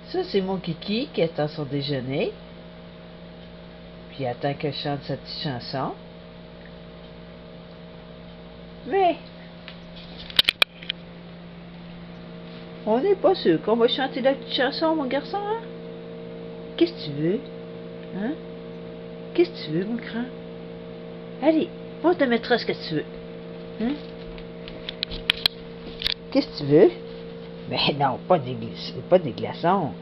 Ça, c'est mon Kiki qui attend son déjeuner. Puis il attend que je chante sa petite chanson. Mais on n'est pas sûr qu'on va chanter la petite chanson, mon garçon, hein? Qu'est-ce que tu veux? Hein? Qu'est-ce que tu veux, mon grand? Allez, va te mettre ce que tu veux. Hein? Qu'est-ce que tu veux? Mais non, pas des glaçons.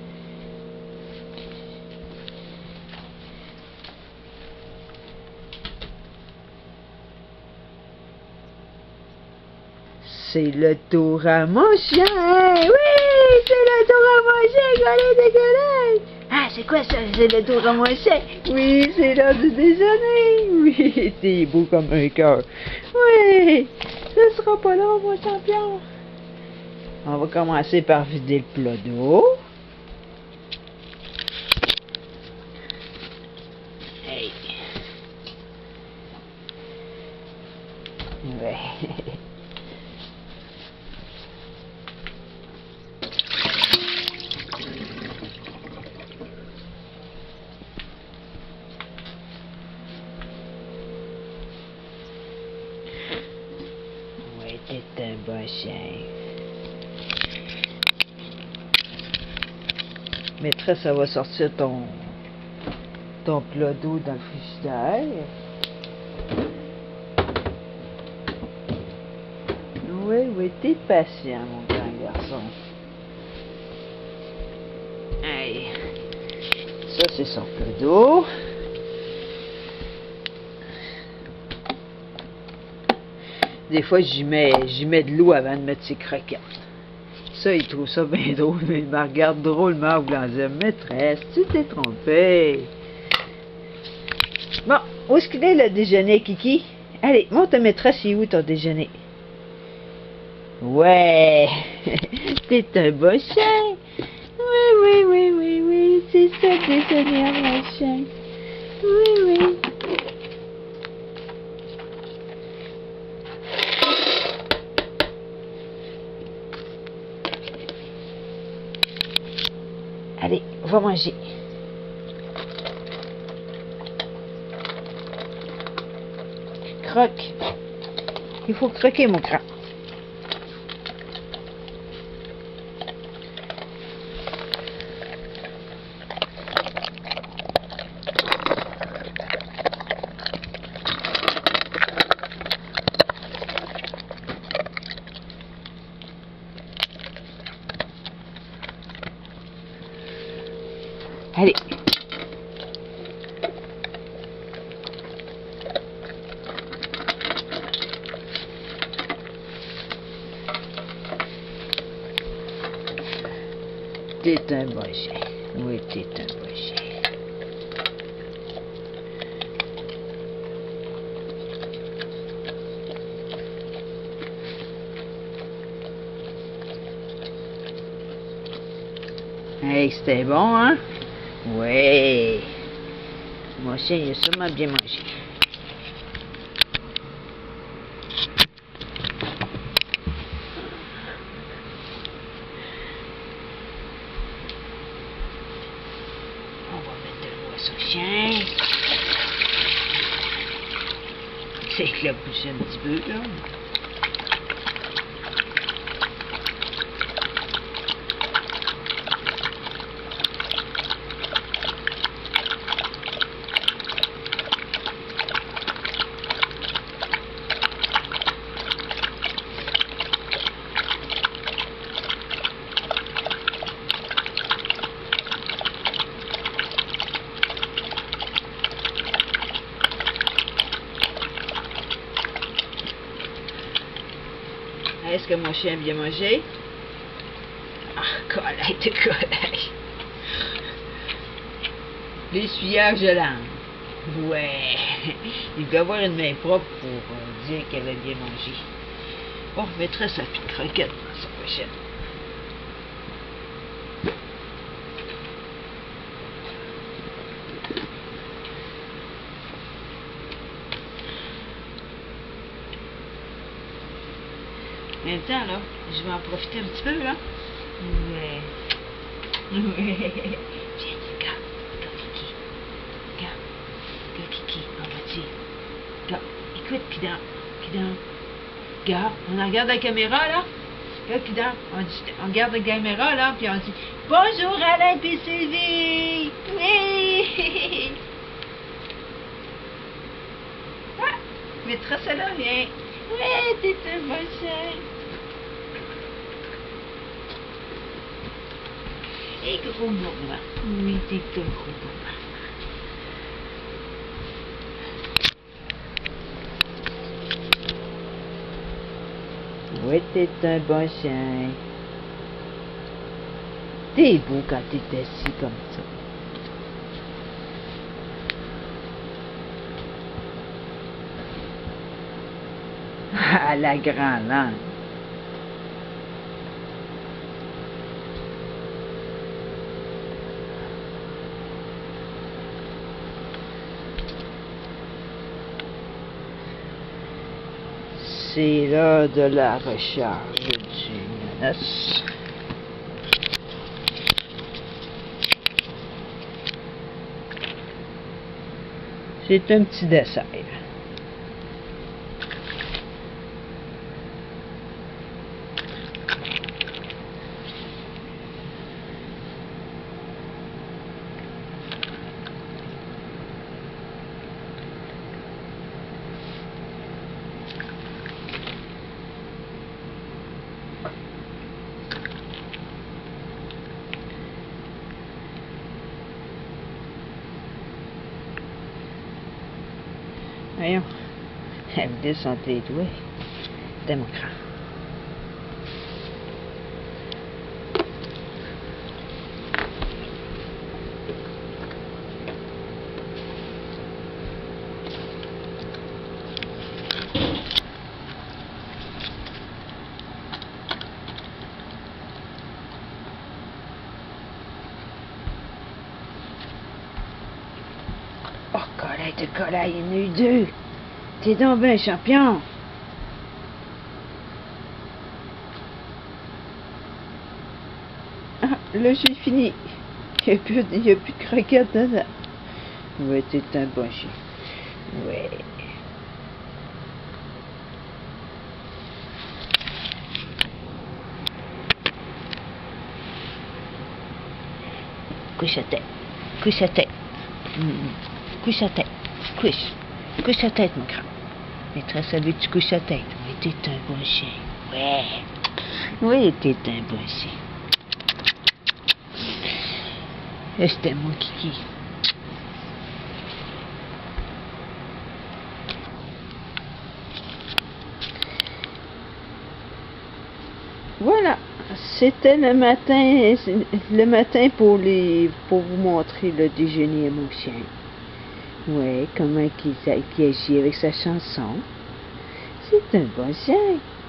C'est le tour à mon chien! Oui! C'est le tour à mon chien! Collez! Ah, c'est quoi ça? C'est le tour à mon chien! Oui, c'est l'heure du déjeuner! Oui, c'est beau comme un cœur! Oui! Ce sera pas long, mon champion! On va commencer par vider le plat d'eau. Hey! Ouais. Oui, t'es un bon chien. Maîtresse, ça va sortir ton plat d'eau dans le frigidaire. Oui, t'es patient, mon grand garçon. Hey. Ça, c'est son plat d'eau. Des fois, j'y mets de l'eau avant de mettre ses croquettes. Ça, il trouve ça bien drôle, mais il me regarde drôlement en voulant dire, maîtresse, tu t'es trompée. Bon, où est-ce qu'il est le déjeuner, Kiki? Allez, monte ta maîtresse, c'est où ton déjeuner? Ouais, t'es un beau chien. Oui, c'est ça le déjeuner, mon chien. Oui. Allez, va manger. Croque. Il faut croquer, mon grand. Allez. T'es un bon chien. Oui, t'es un bon chien. Hey, c'était bon, hein? Oui. Mon chien, il a sûrement bien mangé. On va mettre de l'eau à son chien. C'est éclaboussé un petit peu, là. Est-ce que mon chien a bien mangé? Ah, collègue. L'essuyage de langue. Ouais. Il doit avoir une main propre pour dire qu'elle a bien mangé. On remettra sa petite croquette dans sa pochette. En même temps, là, je vais en profiter un petit peu, là. Ouais. Oui. Viens, regarde. Regarde, Kiki. Regarde. Regarde, Kiki. On va dire. Regarde. Écoute, Pidam. Pidam. Regarde. On regarde la caméra, là. Regarde, Pidam. On regarde la caméra, là, puis on dit bonjour Alain et Sylvie. Oui. Ah, mettra ça là, viens. Ouais, t'es un bon chien. Et gros bourgeois. Oui, t'es un gros bourgeois. Oui, t'es un bon chien. T'es beau quand t'es assis comme ça. Ah, la grande langue. C'est l'heure de la recharge du nanos. C'est un petit dessert. Voyons, elle me descend les doigts. Démocrate. Oh, Colin, il y en a eu deux. T'es donc ben champion. Ah, là, j'ai fini. Il n'y a plus de croquettes dedans. Ouais, t'es un bon chien. Ouais. Couche à tête. Couche à tête. Couche à tête. Couche. Couche à tête, mon grand. Maîtresse, elle veut que tu couches à tête. Oui, t'es un bon chien. Ouais. Oui, t'es un bon chien. C'était mon kiki. Voilà, c'était le matin pour vous montrer le déjeuner à mon chien. Ouais, comment qu'il agit avec sa chanson. C'est un bon chien.